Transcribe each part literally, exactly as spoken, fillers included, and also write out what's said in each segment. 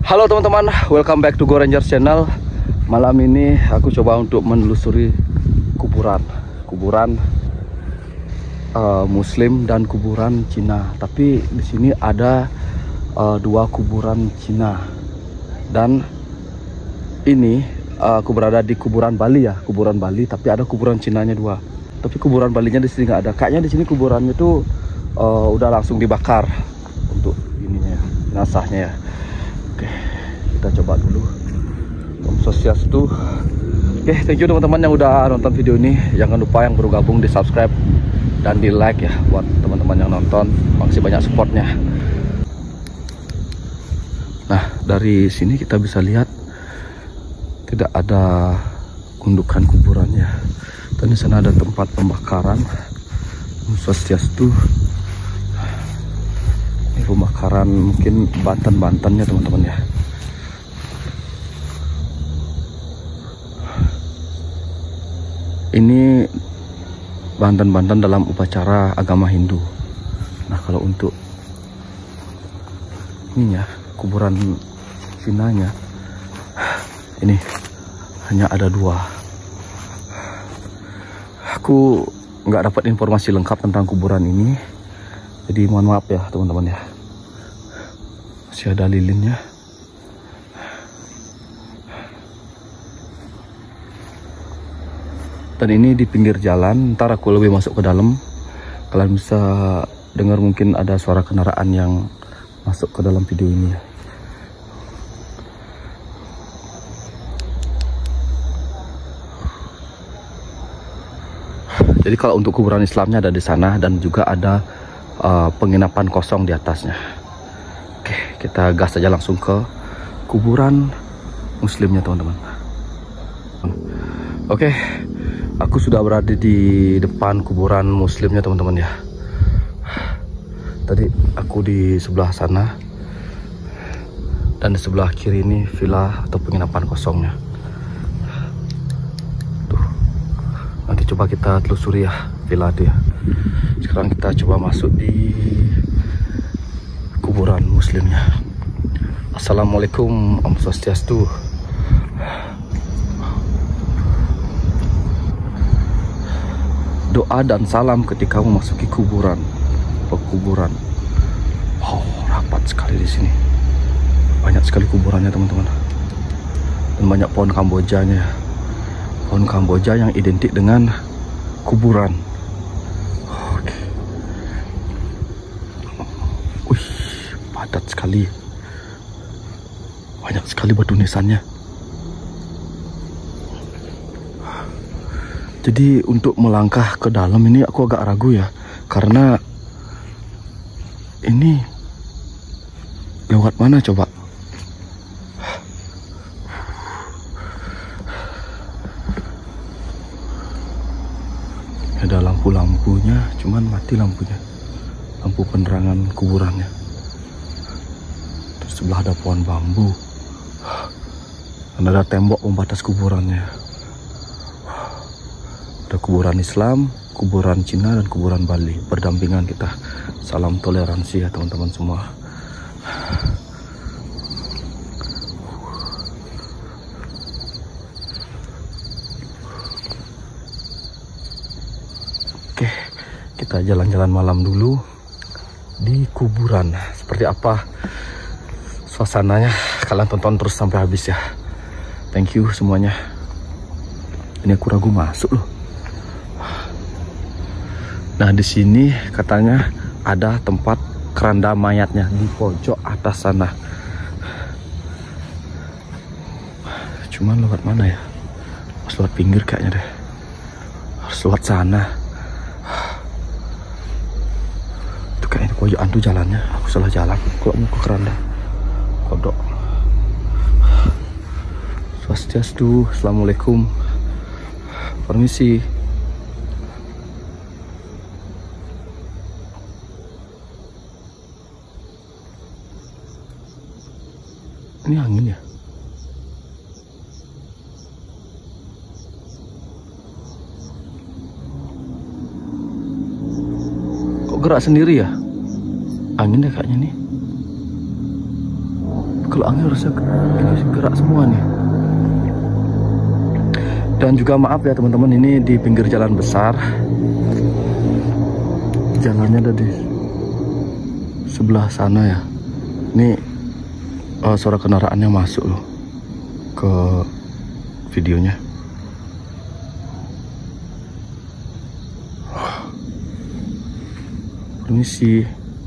Halo teman-teman, welcome back to Go Rangers Channel. Malam ini aku coba untuk menelusuri kuburan, kuburan uh, Muslim dan kuburan Cina. Tapi di sini ada uh, dua kuburan Cina dan ini uh, aku berada di kuburan Bali ya, kuburan Bali. Tapi ada kuburan Cinanya dua. Tapi kuburan Balinya di sini nggak ada. Kayaknya di sini kuburannya tuh uh, udah langsung dibakar untuk ininya, jenazahnya ya. Oke, kita coba dulu. Om Swastiastu. Oke, thank you teman-teman yang udah nonton video ini. Jangan lupa yang baru gabung di subscribe dan di like ya buat teman-teman yang nonton. Makasih banyak supportnya. Nah, dari sini kita bisa lihat tidak ada gundukan kuburannya. Dan di sana ada tempat pembakaran. Om Swastiastu. Ini pembakaran mungkin Banten-Bantennya teman-teman ya. Ini Banten-Banten dalam upacara agama Hindu. Nah, kalau untuk ini ya, kuburan Cinanya ini hanya ada dua. Aku nggak dapat informasi lengkap tentang kuburan ini, jadi mohon maaf ya teman-teman ya. Masih ada lilinnya. Dan ini di pinggir jalan. Ntar aku lebih masuk ke dalam. Kalian bisa dengar mungkin ada suara kendaraan yang masuk ke dalam video ini ya. Jadi kalau untuk kuburan Islamnya ada di sana dan juga ada uh, penginapan kosong di atasnya. Oke, kita gas aja langsung ke kuburan Muslimnya teman-teman. Oke, aku sudah berada di depan kuburan Muslimnya teman-teman ya. Tadi aku di sebelah sana dan di sebelah kiri ini villa atau penginapan kosongnya. Nanti coba kita telusuri ya villa dia. Sekarang kita coba masuk di kuburan Muslimnya. Assalamualaikum, Om Swastiastu. Doa dan salam ketika memasuki kuburan, pekuburan. Wow, rapat sekali di sini. Banyak sekali kuburannya teman-teman. Dan banyak pohon Kambojanya. Pohon Kamboja yang identik dengan kuburan. Oke. Wih, padat sekali. Banyak sekali batu nisannya. Jadi untuk melangkah ke dalam ini aku agak ragu ya. Karena ini lewat mana coba? Ada lampu-lampunya, cuman mati lampunya. Lampu penerangan kuburannya. Terus sebelah ada pohon bambu. Dan ada tembok pembatas kuburannya. Ada kuburan Islam, kuburan Cina, dan kuburan Bali. Berdampingan kita. Salam toleransi ya teman-teman semua. Oke, kita jalan-jalan malam dulu di kuburan. Seperti apa suasananya, kalian tonton terus sampai habis ya. Thank you semuanya. Ini aku ragu masuk loh. Nah, di sini katanya ada tempat keranda mayatnya di pojok atas sana. Cuman lewat mana ya? Harus lewat pinggir kayaknya deh. Harus lewat sana. Itu kayaknya pojokan tuh jalannya. Aku salah jalan. Kalau mau ke keranda. Kodok. Swastiastu. Assalamualaikum. Permisi. Ini angin ya? Kok gerak sendiri ya? Angin deh kayaknya nih. kalau angin harusnya gerak semua nih. Dan juga maaf ya teman-teman, ini di pinggir jalan besar. Jalannya ada di sebelah sana ya. Ini uh, suara kendaraannya masuk loh ke videonya. Permisi.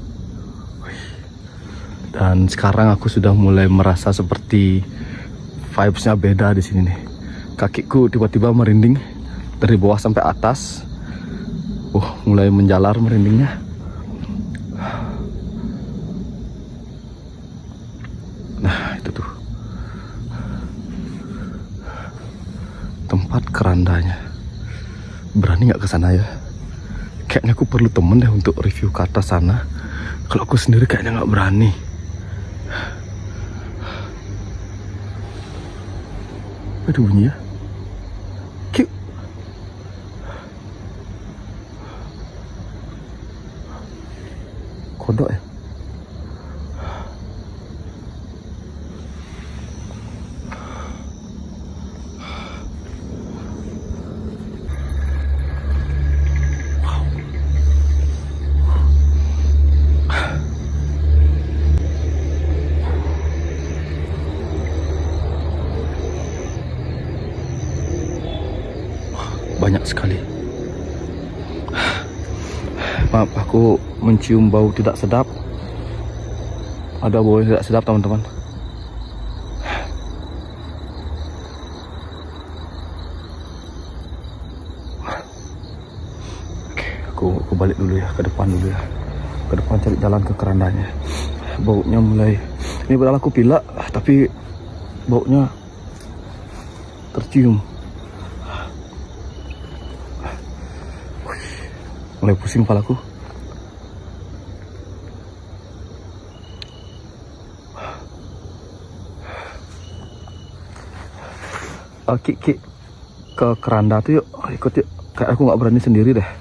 Dan sekarang aku sudah mulai merasa seperti vibes-nya beda di sini nih. Kakiku tiba-tiba merinding dari bawah sampai atas. Uh, mulai menjalar merindingnya. Nah, itu tuh tempat kerandanya. Berani nggak ke sana ya? Kayaknya aku perlu temen deh untuk review ke atas sana. Kalau aku sendiri kayaknya nggak berani. Ada bunyi ya? Kik. Kodok ya? Banyak sekali. Maaf, aku mencium bau tidak sedap. Ada bau yang tidak sedap teman-teman. Oke, aku, aku balik dulu ya, ke depan dulu ya. Ke depan cari jalan ke kerandanya. Baunya mulai, ini padahal aku pilek, tapi baunya tercium. Mulai pusing kepalaku. Uh, Ki, Ki, ke keranda tuh yuk, ikut yuk. Kayak aku nggak berani sendiri deh.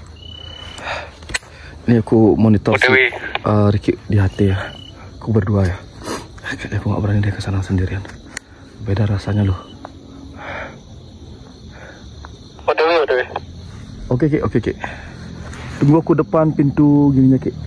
Ini aku monitor si, uh, Ricky di hati ya. Aku berdua ya. Kayaknya aku nggak berani deh ke sana sendirian. Beda rasanya loh. Odewi, Odewi. Oke Ki, oke Ki. Tunggu aku depan pintu gininya Ki.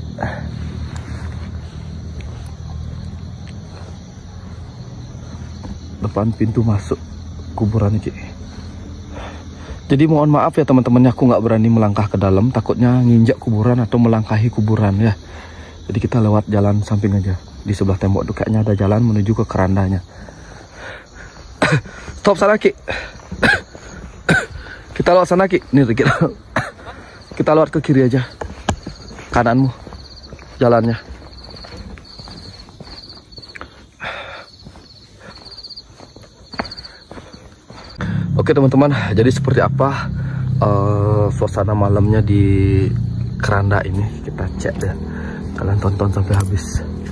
Depan pintu masuk kuburan Ki. Jadi mohon maaf ya teman-temannya, aku nggak berani melangkah ke dalam, takutnya nginjak kuburan atau melangkahi kuburan ya. Jadi kita lewat jalan samping aja. Di sebelah tembok tuh kayaknya ada jalan menuju ke kerandanya. Stop sana Ki. Kita lewat sana Ki. Nih kita kita lewat ke kiri aja. Kananmu jalannya. Oke teman-teman, jadi seperti apa uh, suasana malamnya di keranda ini? Kita cek deh. Kalian tonton sampai habis.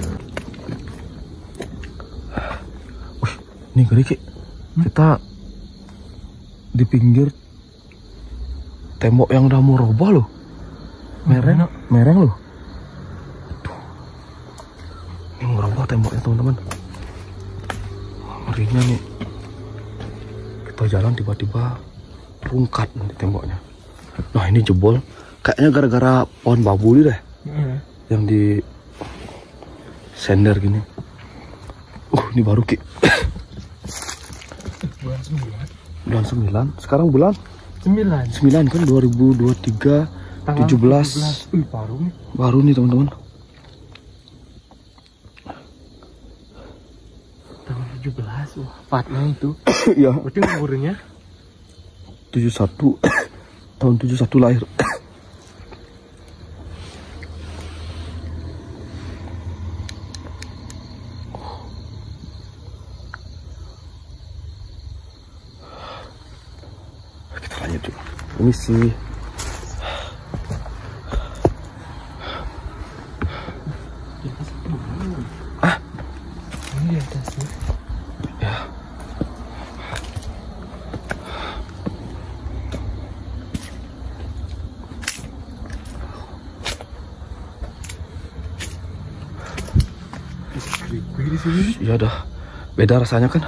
Wih, ini gede Ki. Kita di pinggir tembok yang udah mau roboh loh. Mereng, mereng loh. Tuh. Ini mau roboh temboknya teman-teman. Ngerinya nih. Kita jalan tiba-tiba rungkat nanti temboknya. Nah ini jebol. Kayaknya gara-gara pohon babuli deh. Mm. Yang di sender gini. Uh ini baru Ki. Bulan sembilan. Bulan sembilan. Sekarang bulan Sembilan. Sembilan kan dua ribu dua puluh tiga. tujuh belas. Wih, baru nih. Baru nih teman-teman. Tahun tujuh belas. Wah, fatnya itu. Iya. Berarti umurnya tujuh puluh satu. Tahun tujuh puluh satu lahir. Kita lanjut dulu. Permisi. Ah, ini di atasnya. ya. Creepy di sini. Iya dah. Beda rasanya kan?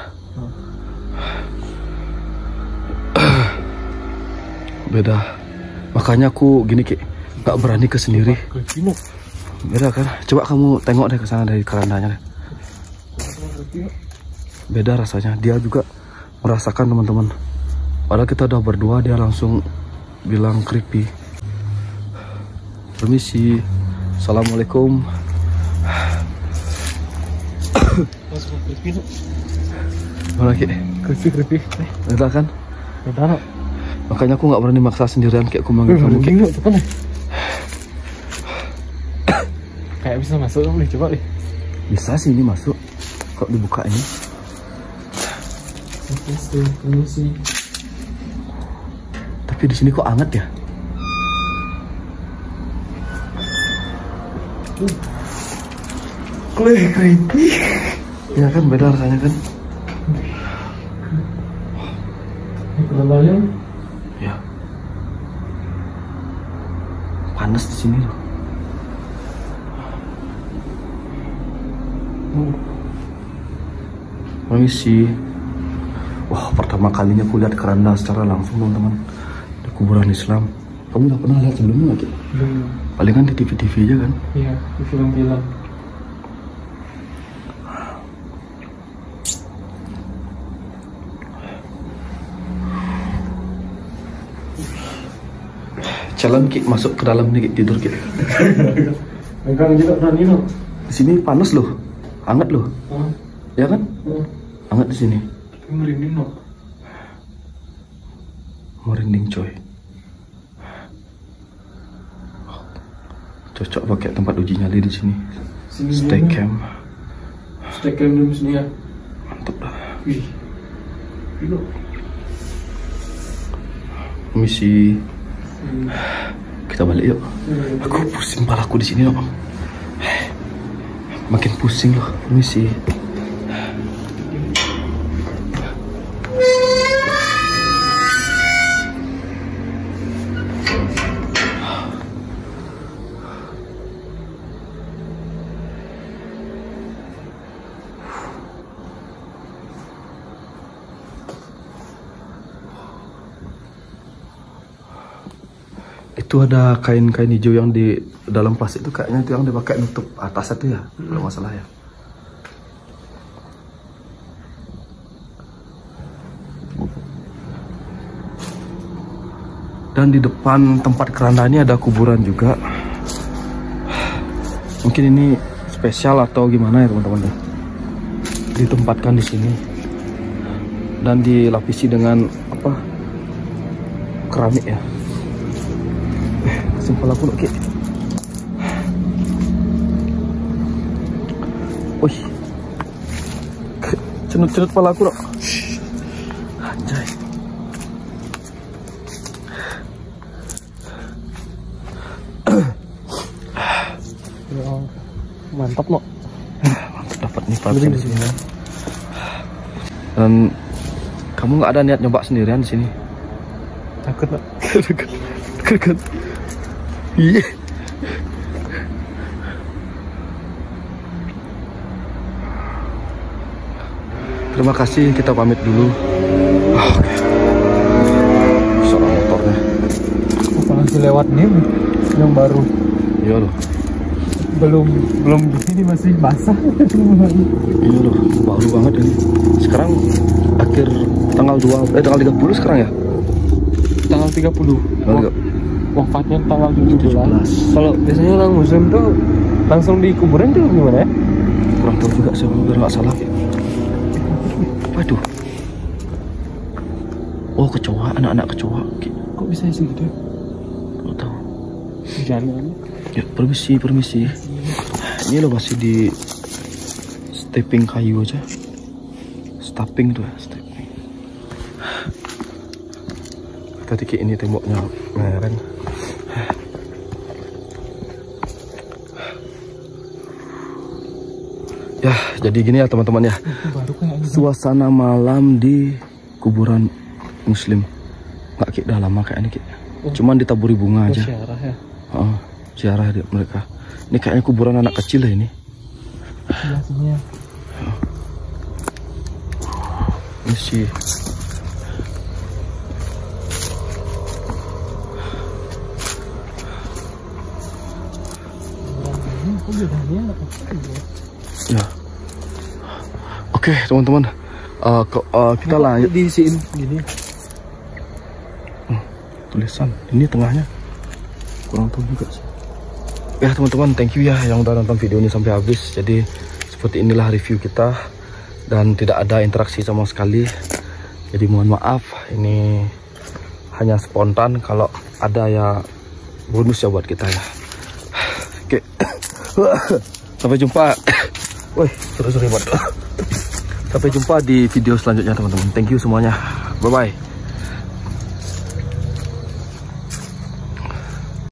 Beda. Makanya aku gini Ki, nggak berani ke sendiri. Beda kan? Coba kamu tengok deh ke sana dari kerandanya deh. Beda rasanya. Dia juga merasakan teman-teman. Padahal kita udah berdua, dia langsung bilang creepy. Permisi. Assalamualaikum. Mana Ki? Creepy creepy. Beda kan? Beda. Makanya aku nggak berani maksa sendirian kayak aku manggil kamu Ki. Kayak bisa masuk nih, coba nih. Bisa sih ini masuk. Kok dibuka ini? Permisi. Tapi di sini kok anget ya? Klik creepy. Ya kan beda rasanya kan? Ini kelalaian. Ya. Panas di sini loh. Permisi. Wah, pertama kalinya aku lihat keranda secara langsung teman-teman di kuburan Islam. Kamu udah pernah lihat sebelumnya nggak? Belum. Paling kan di T V T V aja kan? Iya, di film-film. Challenge Ki, masuk ke dalam nih Ki, tidur Ki. Enggak juga berani loh. Di sini panas loh, hangat loh, Hah? ya kan? Hah? Hangat di sini. Tapi merinding loh. Merinding coy. Cocok pakai tempat uji nyali di sini. Sini Stay dia, camp. Stay camp dulu sini ya. Mantap dah. Wih. Gila. Misi. Hmm. Kita balik yuk. Aku pusing palaku di sini loh. Makin pusing loh. Misi. Itu ada kain-kain hijau yang di dalam plastik itu, kayaknya itu yang dipakai nutup atas itu ya, hmm. kalau masalah ya. Dan di depan tempat keranda ini ada kuburan juga. Mungkin ini spesial atau gimana ya teman-teman ya. Ditempatkan di sini dan dilapisi dengan apa? Keramik ya. Simpel aku Ki. Wih, cenut-cenut pala aku loh. Anjay. Mantap loh. Mantap dapat nih part di sini. Dan kamu nggak ada niat nyoba sendirian di sini? Takut loh. Takut. Iya. Terima kasih, kita pamit dulu. Oh, oke. Soal motornya. Aku langsung lewat nih yang baru. Iya loh. Belum belum di sini masih basah. Iya loh, baru banget ini. Sekarang akhir tanggal dua eh tanggal tiga puluh sekarang ya? Tanggal tiga puluh. Tanggal Wafatnya tanggal tujuh belas. Kalau Biasanya orang muslim tuh langsung di kuburan tuh gimana ya? kurang tahu juga sih, biar nggak salah ya. Waduh. Oh, kecoa, anak-anak kecoa. Kok bisa sih gitu? Nggak tahu. Jalan. Ya, permisi, permisi. Ini loh masih di stepping kayu aja. Stepping tuh ya, stepping. Tadi kayak ini temboknya mereng. Ya, jadi gini ya teman-teman ya. Suasana malam di kuburan muslim. Nggak kayak udah lama kayak ini kayak. Cuman ditaburi bunga aja. Ziarah ya. Oh, ziarah dia mereka. Ini kayaknya kuburan anak kecil ya ini. Biasanya. me see. Ya. Oke, teman-teman. Uh, uh, kita lanjut di sini gini. Hmm, tulisan ini tengahnya kurang tahu juga sih. Ya teman-teman, thank you ya yang udah nonton video ini sampai habis. Jadi seperti inilah review kita dan tidak ada interaksi sama sekali. Jadi mohon maaf, ini hanya spontan. Kalau ada ya bonus ya buat kita ya. Oke. Sampai jumpa. Woi, sorry sorry buat. Sampai jumpa di video selanjutnya teman-teman. Thank you semuanya. Bye bye.